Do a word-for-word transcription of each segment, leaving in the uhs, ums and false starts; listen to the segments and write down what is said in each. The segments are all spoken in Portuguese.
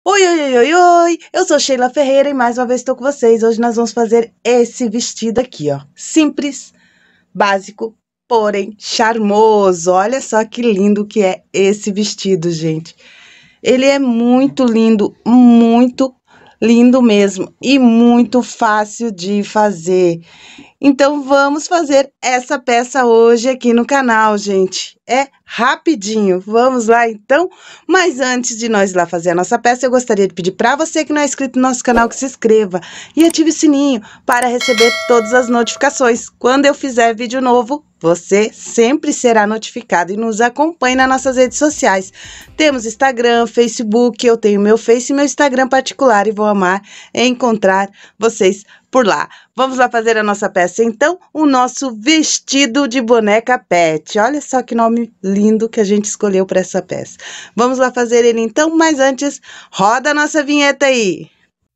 Oi, oi, oi, oi, oi! Eu sou Sheila Ferreira e mais uma vez estou com vocês. Hoje nós vamos fazer esse vestido aqui, ó. Simples, básico, porém charmoso. Olha só que lindo que é esse vestido, gente. Ele é muito lindo, muito lindo mesmo e muito fácil de fazer. Então, vamos fazer essa peça hoje aqui no canal, gente. É rapidinho. Vamos lá, então? Mas antes de nós ir lá fazer a nossa peça, eu gostaria de pedir para você que não é inscrito no nosso canal que se inscreva e ative o sininho para receber todas as notificações. Quando eu fizer vídeo novo, você sempre será notificado e nos acompanhe nas nossas redes sociais. Temos Instagram, Facebook, eu tenho meu Face e meu Instagram particular e vou amar encontrar vocês por lá. Vamos lá fazer a nossa peça, então, o nosso vestido de boneca pet. Olha só que nome lindo que a gente escolheu para essa peça. Vamos lá fazer ele, então, mas antes, roda a nossa vinheta aí.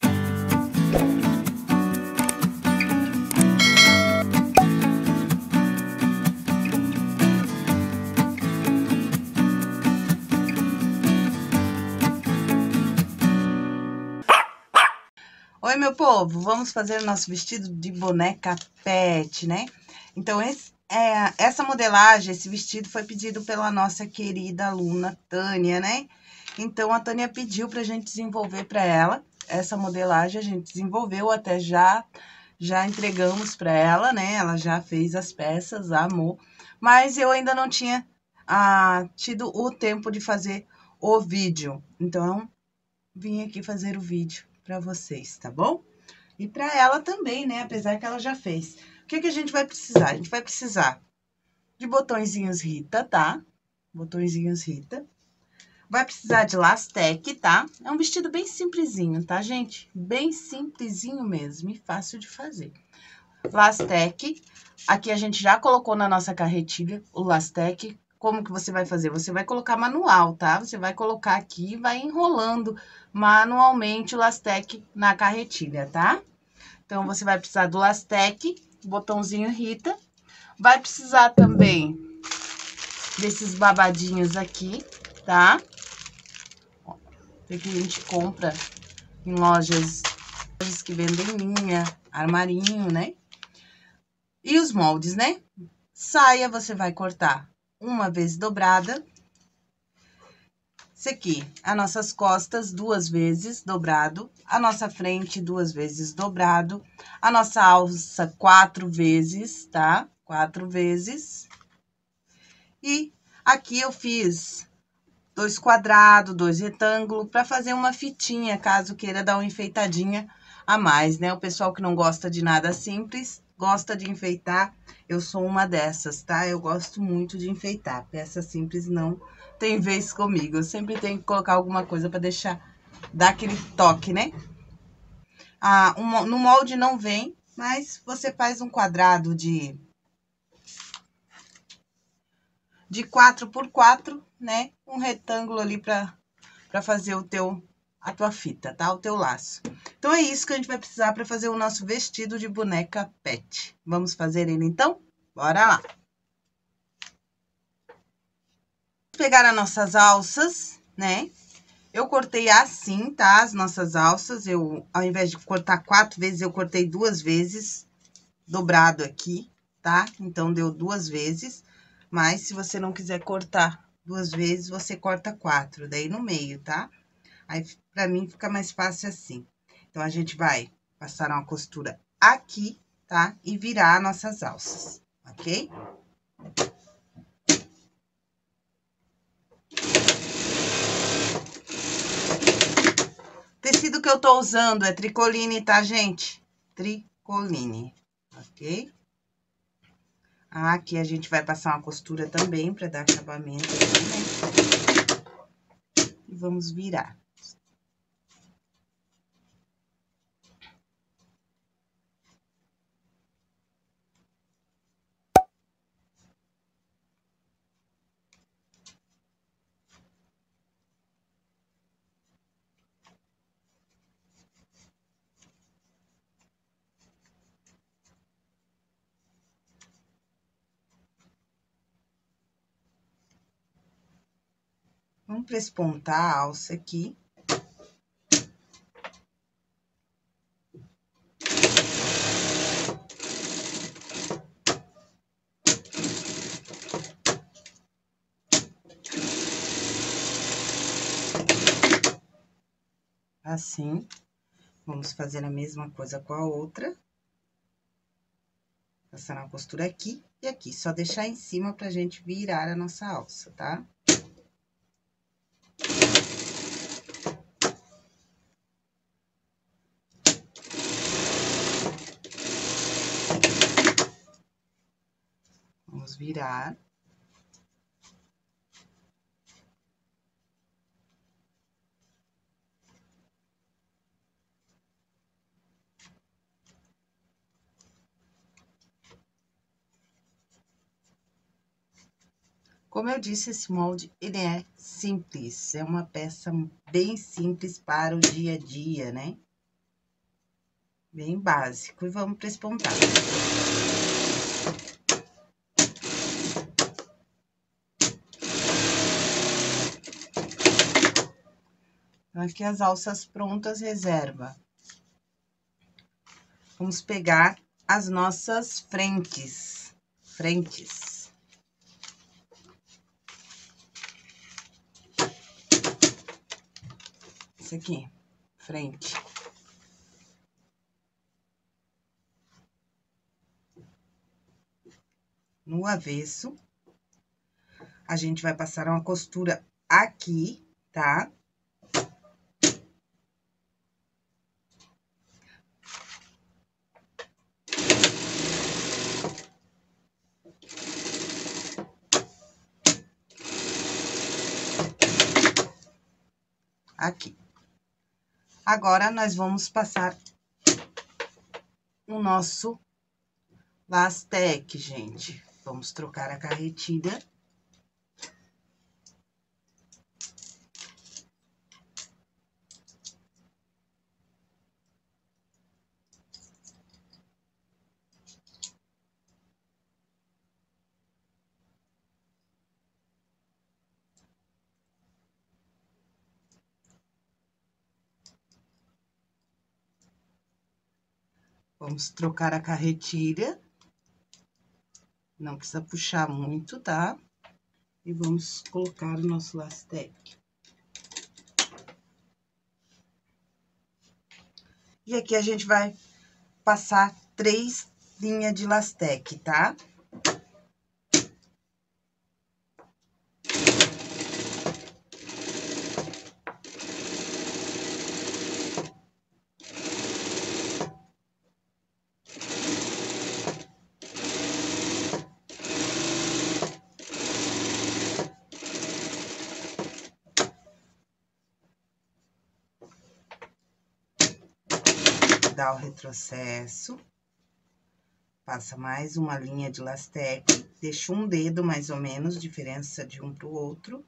Oi, meu povo, vamos fazer o nosso vestido de boneca pet, né? Então, esse, é, essa modelagem, esse vestido foi pedido pela nossa querida aluna Tânia, né? Então, a Tânia pediu pra gente desenvolver para ela essa modelagem, a gente desenvolveu, até já, já entregamos para ela, né? Ela já fez as peças, amou, mas eu ainda não tinha ah, tido o tempo de fazer o vídeo, então, vim aqui fazer o vídeo para vocês, tá bom? E para ela também, né? Apesar que ela já fez. O que que a gente vai precisar? A gente vai precisar de botõezinhos Rita, tá? Botõezinhos Rita. Vai precisar de lastec, tá? É um vestido bem simplesinho, tá, gente? Bem simplesinho mesmo e fácil de fazer. Lastec. Aqui a gente já colocou na nossa carretilha o lastec. Como que você vai fazer? Você vai colocar manual, tá? Você vai colocar aqui e vai enrolando manualmente o lastec na carretilha, tá? Então, você vai precisar do lastec, botãozinho Rita. Vai precisar também desses babadinhos aqui, tá? Que a gente compra em lojas, lojas que vendem linha, armarinho, né? E os moldes, né? Saia, você vai cortar uma vez dobrada. Isso aqui, as nossas costas, duas vezes dobrado. A nossa frente, duas vezes dobrado. A nossa alça, quatro vezes, tá? Quatro vezes. E aqui eu fiz dois quadrados, dois retângulos, para fazer uma fitinha, caso queira dar uma enfeitadinha a mais, né? O pessoal que não gosta de nada simples, gosta de enfeitar. Eu sou uma dessas, tá? Eu gosto muito de enfeitar. Peça simples não tem vez comigo. Eu sempre tenho que colocar alguma coisa para deixar, dar aquele toque, né? Ah, um, no molde não vem, mas você faz um quadrado de... de quatro por quatro, né? Um retângulo ali para para fazer o teu, a tua fita, tá? O teu laço. Então, é isso que a gente vai precisar para fazer o nosso vestido de boneca pet. Vamos fazer ele, então? Bora lá! Vamos pegar as nossas alças, né? Eu cortei assim, tá? As nossas alças, eu, ao invés de cortar quatro vezes, eu cortei duas vezes, dobrado aqui, tá? Então, deu duas vezes, mas se você não quiser cortar duas vezes, você corta quatro, daí no meio, tá? Aí, pra mim, fica mais fácil assim. Então, a gente vai passar uma costura aqui, tá? E virar nossas alças, ok? O tecido que eu tô usando é tricoline, tá, gente? Tricoline, ok? Aqui a gente vai passar uma costura também pra dar acabamento aqui, né? E vamos virar. Vamos prespontar a alça aqui. assim. Vamos fazer a mesma coisa com a outra. Passando a costura aqui e aqui. Só deixar em cima pra gente virar a nossa alça, tá? Vamos virar. Como eu disse, esse molde, ele é simples. É uma peça bem simples para o dia a dia, né? Bem básico. E vamos para espontar. Então, aqui as alças prontas, reserva. Vamos pegar as nossas frentes. Frentes. Esse aqui, frente. No avesso, a gente vai passar uma costura aqui, tá? Aqui. Agora, nós vamos passar o nosso lastec, gente. Vamos trocar a carretilha. Vamos trocar a carretilha. Não precisa puxar muito, tá? E vamos colocar o nosso lastec. E aqui a gente vai passar três linhas de lastec, tá? Dá o retrocesso. Passa mais uma linha de lastec, deixa um dedo mais ou menos, diferença de um pro outro.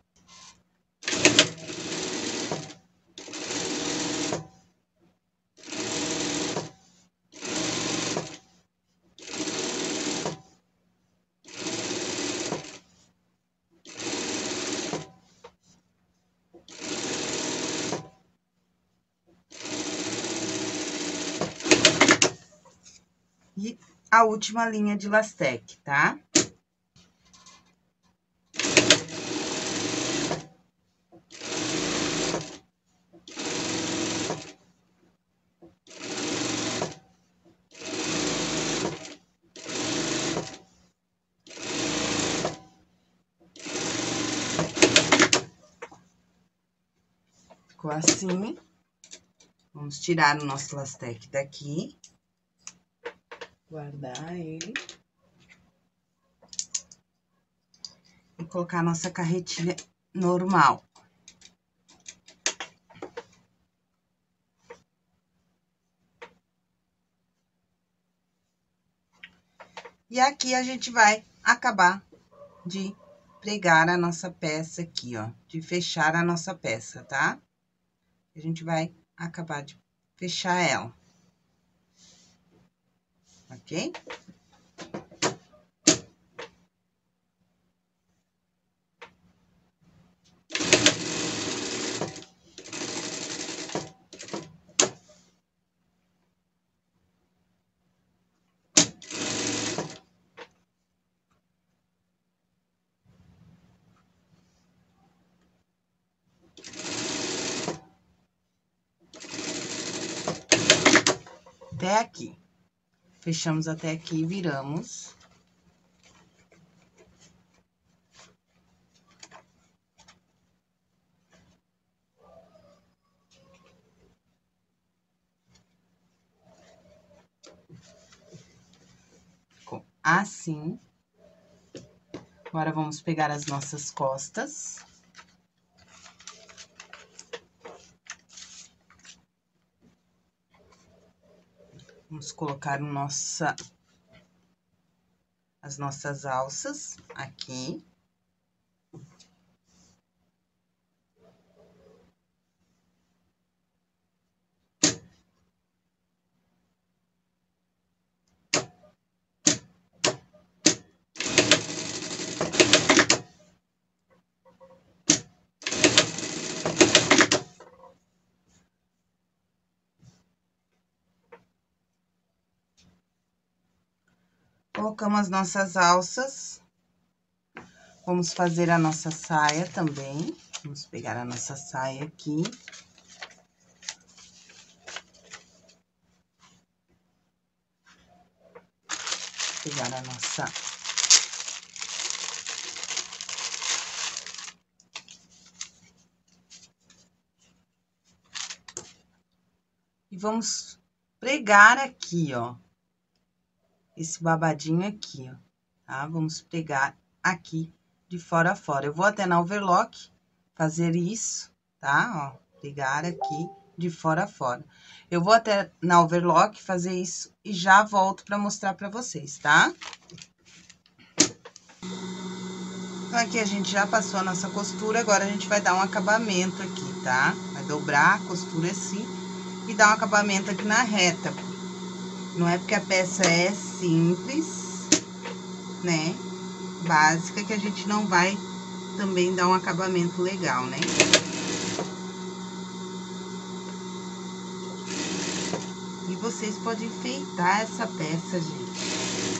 E a última linha de lastec, tá? Ficou assim. Vamos tirar o nosso lastec daqui. Guardar ele. E colocar a nossa carretilha normal. E aqui a gente vai acabar de pregar a nossa peça aqui, ó. De fechar a nossa peça, tá? A gente vai acabar de fechar ela. Ok? até aqui. Fechamos até aqui e viramos. Ficou assim. Agora, vamos pegar as nossas costas. Vamos colocar nossa, as nossas alças aqui. Colocamos as nossas alças. Vamos fazer a nossa saia também. Vamos pegar a nossa saia aqui. Pegar a nossa... E vamos pregar aqui, ó. Esse babadinho aqui, ó, tá? Vamos pregar aqui de fora a fora. Eu vou até na overlock fazer isso, tá? Ó, pregar aqui de fora a fora. Eu vou até na overlock fazer isso e já volto pra mostrar pra vocês, tá? Então, aqui a gente já passou a nossa costura, agora a gente vai dar um acabamento aqui, tá? Vai dobrar a costura assim e dar um acabamento aqui na reta. Não é porque a peça é simples, né, básica, que a gente não vai também dar um acabamento legal, né? E vocês podem enfeitar essa peça, gente.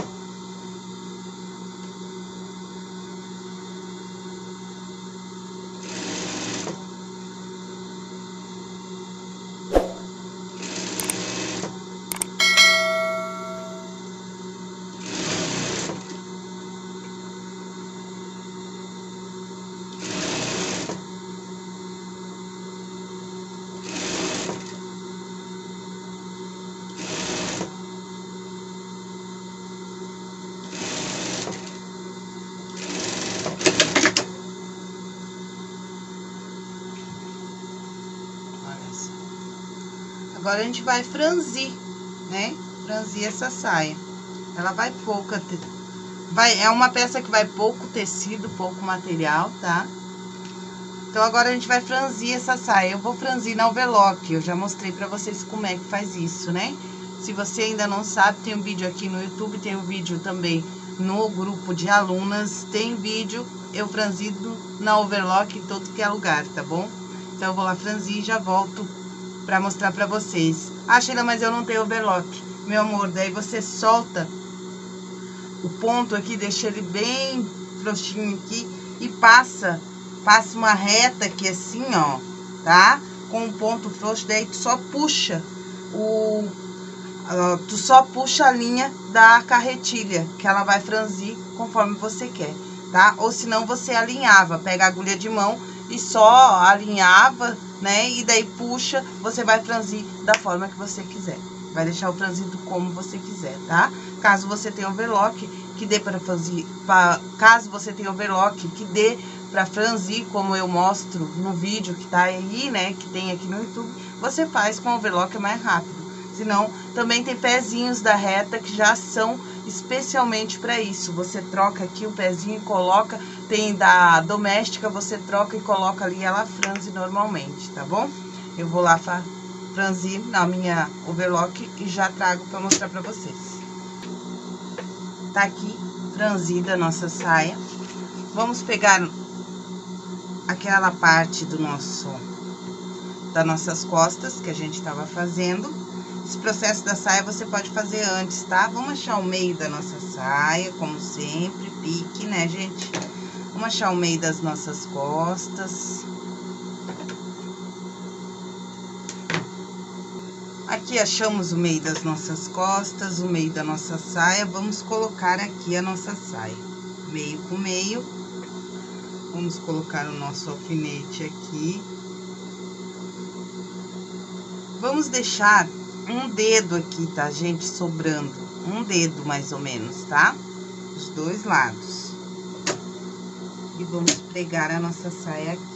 Agora, a gente vai franzir, né? Franzir essa saia. Ela vai pouca... Te... Vai, é uma peça que vai pouco tecido, pouco material, tá? Então, agora a gente vai franzir essa saia. Eu vou franzir na overlock. Eu já mostrei pra vocês como é que faz isso, né? Se você ainda não sabe, tem um vídeo aqui no YouTube, tem um vídeo também no grupo de alunas. Tem vídeo eu franzido na overlock em todo que é lugar, tá bom? Então, eu vou lá franzir e já volto pra mostrar pra vocês. Ah, Sheila, mas eu não tenho overlock. Meu amor, daí você solta o ponto aqui, deixa ele bem frouxinho aqui e passa, passa uma reta aqui assim, ó, tá? Com um ponto frouxo, daí tu só puxa o... Uh, tu só puxa a linha da carretilha, que ela vai franzir conforme você quer, tá? Ou senão você alinhava, pega a agulha de mão e só alinhava, né? E daí puxa, você vai franzir da forma que você quiser. Vai deixar o franzido como você quiser, tá? Caso você tenha overlock, que dê para franzir, pra, caso você tenha overlock, que dê para franzir, como eu mostro no vídeo que tá aí, né? Que tem aqui no YouTube, você faz com overlock, é mais rápido. Senão, também tem pezinhos da reta que já são especialmente para isso. Você troca aqui o pezinho e coloca, tem da doméstica, você troca e coloca ali, ela franze normalmente, tá bom? Eu vou lá franzir na minha overlock e já trago para mostrar para vocês. Tá aqui franzida a nossa saia. Vamos pegar aquela parte do nosso, das nossas costas que a gente tava fazendo. Esse processo da saia você pode fazer antes, tá? Vamos achar o meio da nossa saia, como sempre, pique, né, gente? Vamos achar o meio das nossas costas. Aqui achamos o meio das nossas costas, o meio da nossa saia. Vamos colocar aqui a nossa saia. Meio com meio. Vamos colocar o nosso alfinete aqui. Vamos deixar um dedo aqui, tá, gente? Sobrando. Um dedo, mais ou menos, tá? Os dois lados. E vamos pregar a nossa saia aqui.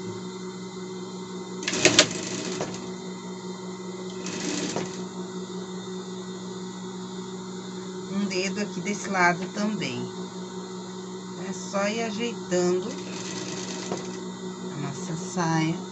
Um dedo aqui desse lado também. É só ir ajeitando a nossa saia.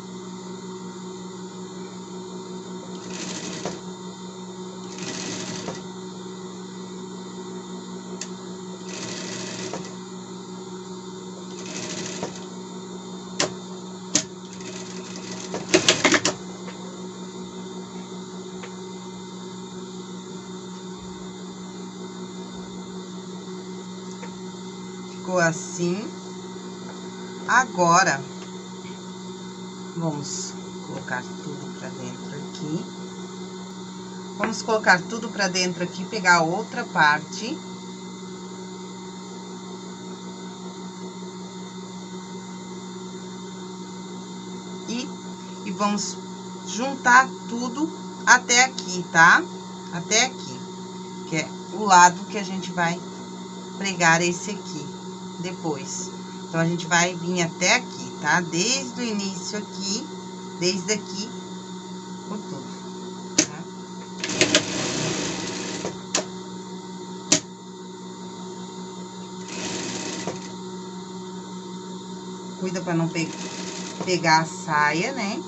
Ficou assim. Agora, vamos colocar tudo pra dentro aqui. Vamos colocar tudo pra dentro aqui, pegar a outra parte. E, e vamos juntar tudo até aqui, tá? Até aqui, que é o lado que a gente vai pregar esse aqui depois. Então, a gente vai vir até aqui, tá? Desde o início aqui, desde aqui, por tudo, tá? Cuida pra não pe pegar a saia, né?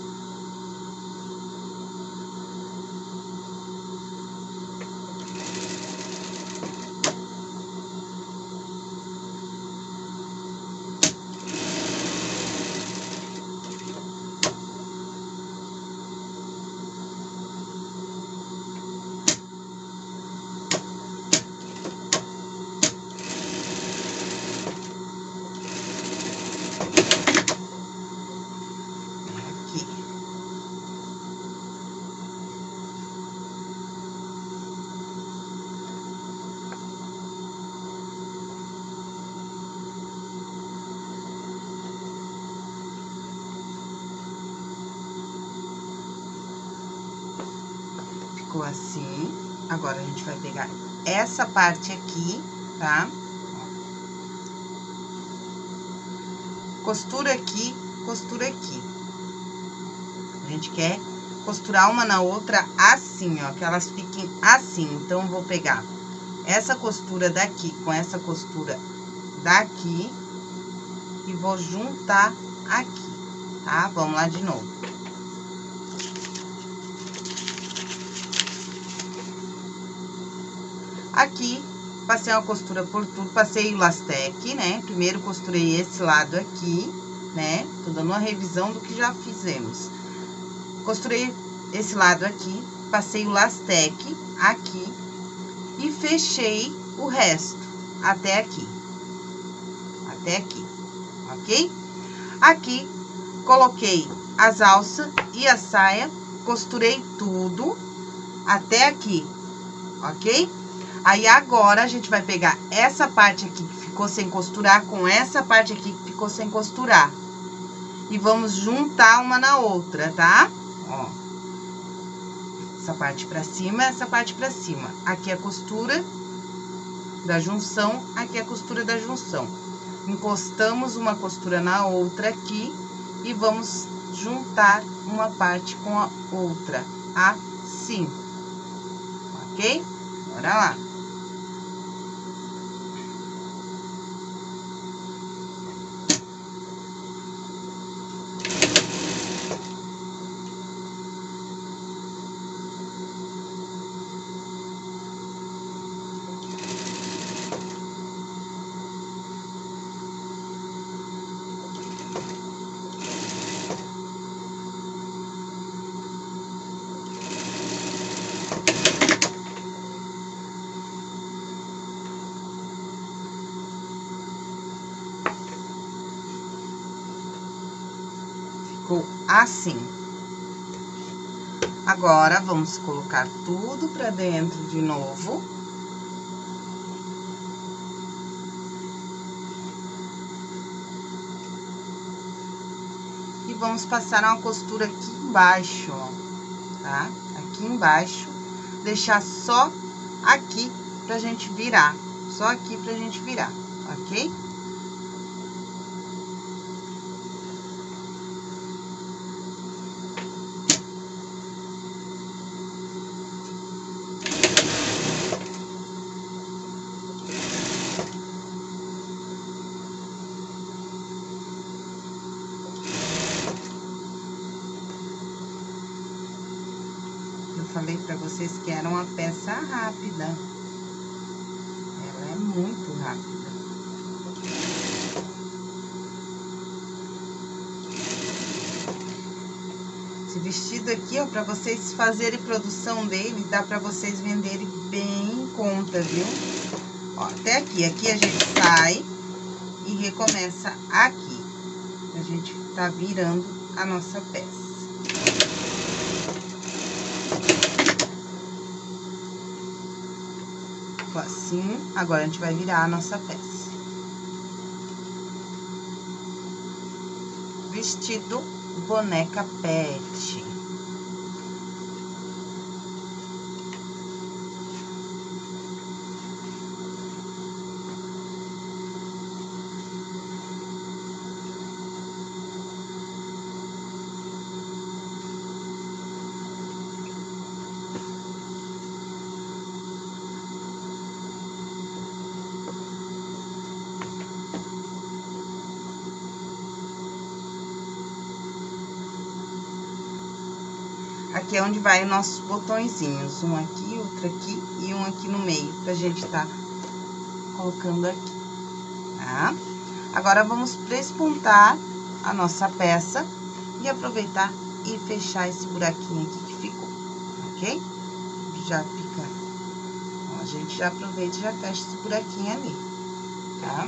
Ficou assim. Agora, a gente vai pegar essa parte aqui, tá? Costura aqui, costura aqui. A gente quer costurar uma na outra assim, ó, que elas fiquem assim. Então, eu vou pegar essa costura daqui com essa costura daqui e vou juntar aqui, tá? Vamos lá de novo. Aqui, passei uma costura por tudo, passei o lastec, né? Primeiro costurei esse lado aqui, né? Tô dando uma revisão do que já fizemos. Costurei esse lado aqui, passei o lastec aqui e fechei o resto até aqui. Até aqui, ok? Aqui, coloquei as alças e a saia, costurei tudo até aqui, ok? Aí, agora, a gente vai pegar essa parte aqui que ficou sem costurar com essa parte aqui que ficou sem costurar. E vamos juntar uma na outra, tá? Ó. Essa parte pra cima, essa parte pra cima. Aqui é a costura da junção, aqui é a costura da junção. Encostamos uma costura na outra aqui e vamos juntar uma parte com a outra, assim. Ok? Bora lá. Ficou assim. Agora, vamos colocar tudo pra dentro de novo. E vamos passar uma costura aqui embaixo, ó, tá? Aqui embaixo, deixar só aqui pra gente virar, só aqui pra gente virar, ok? Falei pra vocês que era uma peça rápida. Ela é muito rápida. Esse vestido aqui, ó, pra vocês fazerem produção dele, dá pra vocês venderem bem em conta, viu? Ó, até aqui. Aqui a gente sai e recomeça aqui. A gente tá virando a nossa peça. Assim, agora a gente vai virar a nossa peça. Vestido boneca pet. Aqui é onde vai os nossos botõezinhos, um aqui, outro aqui e um aqui no meio, pra gente tá colocando aqui, tá? Agora, vamos prespontar a nossa peça e aproveitar e fechar esse buraquinho aqui que ficou, ok? Já fica, ó, a gente já aproveita e já fecha esse buraquinho ali, tá?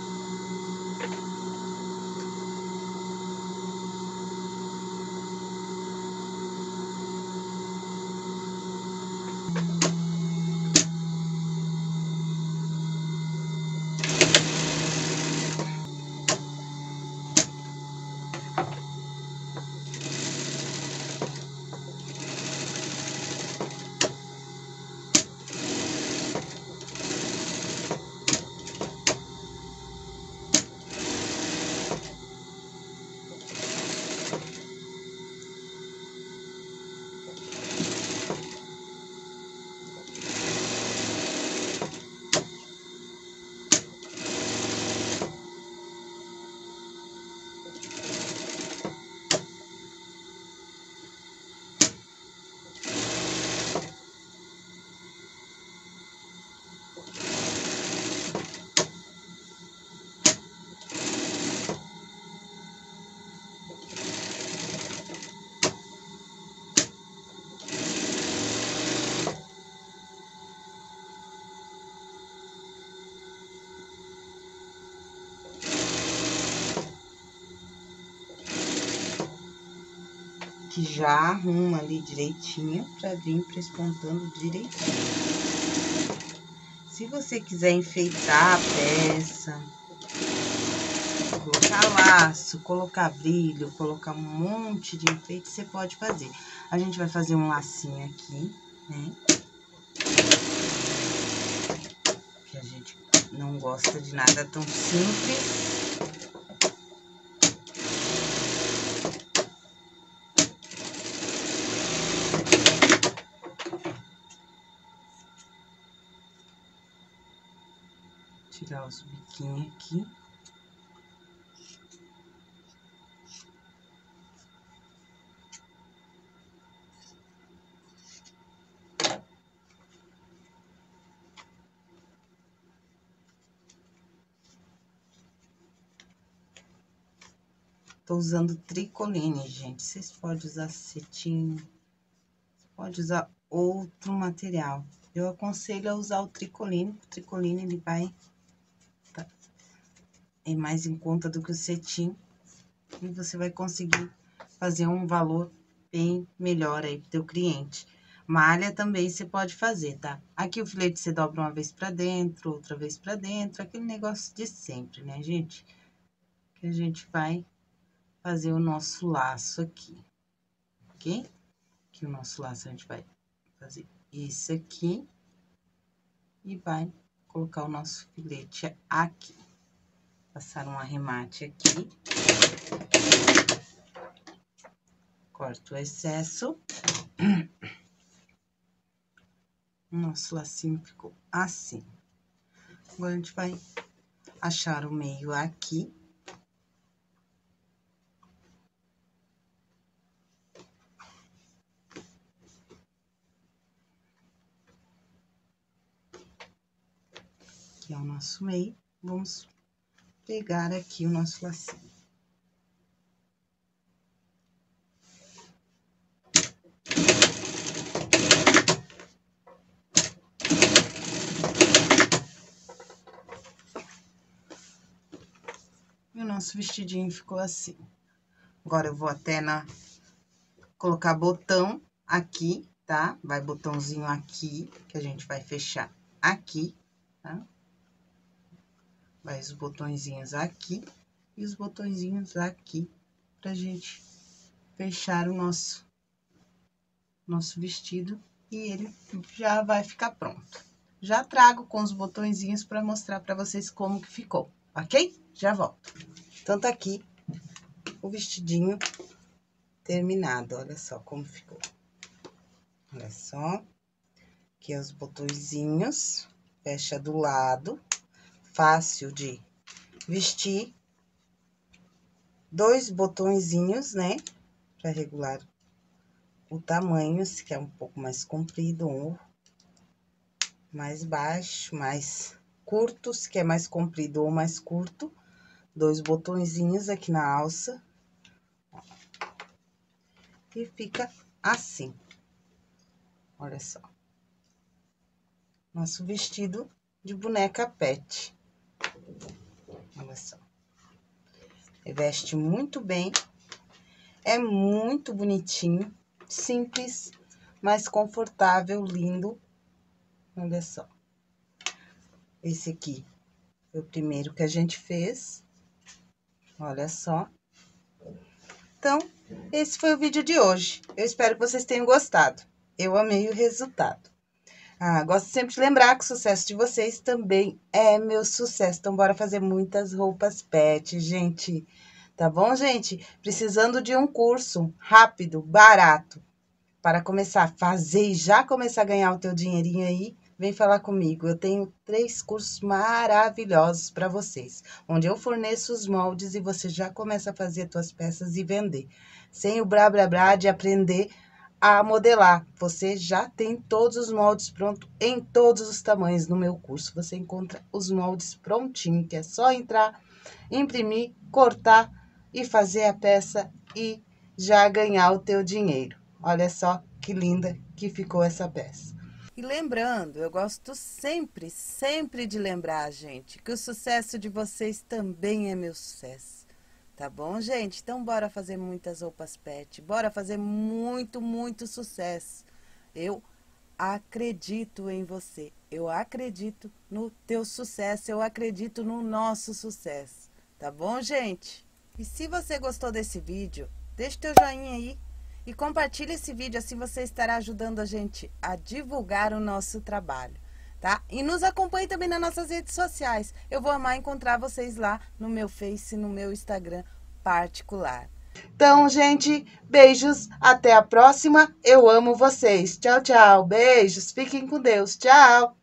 Que já arruma ali direitinho pra vir prespontando direitinho. Se você quiser enfeitar a peça, colocar laço, colocar brilho, colocar um monte de enfeite, você pode fazer. A gente vai fazer um lacinho aqui, né? Que a gente não gosta de nada tão simples. Tirar os biquinhos aqui. Tô usando tricoline, gente. Vocês podem usar cetim, pode usar outro material. Eu aconselho a usar o tricoline. O tricoline, ele vai tá, é mais em conta do que o cetim. E você vai conseguir fazer um valor bem melhor aí pro teu cliente. Malha também você pode fazer, tá? Aqui o filete você dobra uma vez pra dentro, outra vez pra dentro, aquele negócio de sempre, né, gente? Que a gente vai fazer o nosso laço aqui, ok? Aqui o nosso laço a gente vai fazer isso aqui e vai colocar o nosso filete aqui. Passar um arremate aqui. Corto o excesso. Nosso lacinho ficou assim. Agora, a gente vai achar o meio aqui. Aqui é o nosso meio. Vamos pegar aqui o nosso lacinho. E o nosso vestidinho ficou assim. Agora, eu vou até na... colocar botão aqui, tá? Vai botãozinho aqui, que a gente vai fechar aqui, tá? Vai os botõezinhos aqui e os botõezinhos aqui, pra gente fechar o nosso, nosso vestido e ele já vai ficar pronto. Já trago com os botõezinhos pra mostrar pra vocês como que ficou, ok? Já volto. Então, tá aqui o vestidinho terminado, olha só como ficou. Olha só, aqui é os botõezinhos, fecha do lado, fácil de vestir. Dois botõezinhos, né, para regular o tamanho, se quer um pouco mais comprido, um mais baixo, mais curto, se quer mais comprido ou mais curto. Dois botõezinhos aqui na alça. E fica assim. Olha só. Nosso vestido de boneca pet. Olha só. Veste muito bem. É muito bonitinho. Simples, mas confortável, lindo. Olha só. Esse aqui foi o primeiro que a gente fez. Olha só. Então, esse foi o vídeo de hoje. Eu espero que vocês tenham gostado. Eu amei o resultado. Ah, gosto sempre de lembrar que o sucesso de vocês também é meu sucesso. Então, bora fazer muitas roupas pet, gente. Tá bom, gente? Precisando de um curso rápido, barato, para começar a fazer e já começar a ganhar o teu dinheirinho aí, vem falar comigo. Eu tenho três cursos maravilhosos para vocês, onde eu forneço os moldes e você já começa a fazer as tuas peças e vender. Sem o blá, blá, blá de aprender a modelar. Você já tem todos os moldes prontos em todos os tamanhos no meu curso. Você encontra os moldes prontinho, que é só entrar, imprimir, cortar e fazer a peça e já ganhar o teu dinheiro. Olha só que linda que ficou essa peça. E lembrando, eu gosto sempre, sempre de lembrar, gente, que o sucesso de vocês também é meu sucesso. Tá bom, gente? Então, bora fazer muitas roupas pet. Bora fazer muito, muito sucesso. Eu acredito em você. Eu acredito no teu sucesso. Eu acredito no nosso sucesso. Tá bom, gente? E se você gostou desse vídeo, deixa teu joinha aí. E compartilhe esse vídeo, assim você estará ajudando a gente a divulgar o nosso trabalho, tá? E nos acompanhe também nas nossas redes sociais. Eu vou amar encontrar vocês lá no meu Face, no meu Instagram particular. Então, gente, beijos, até a próxima. Eu amo vocês. Tchau, tchau. Beijos, fiquem com Deus. Tchau.